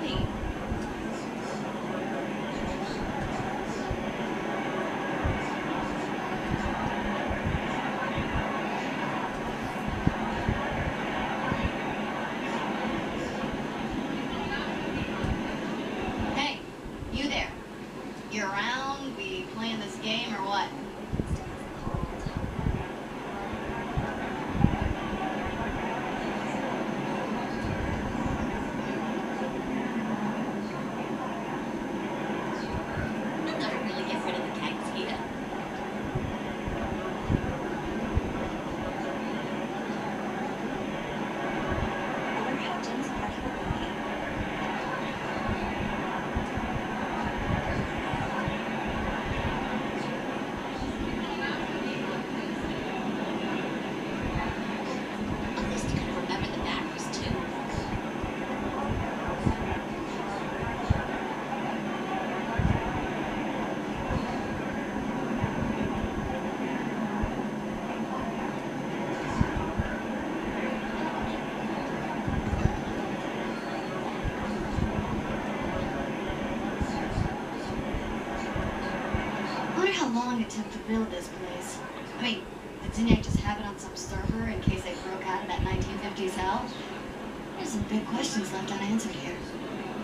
funny. Hey, you there. You around? We playing this game or what? You'll never really get rid of the cactus. I wonder how Jim's party will be. At least you can remember the backers too. I wonder how long it took to build this place. I mean, did Zinyak just have it on some server in case they broke out of that 1950s hell? There's some big questions left unanswered here.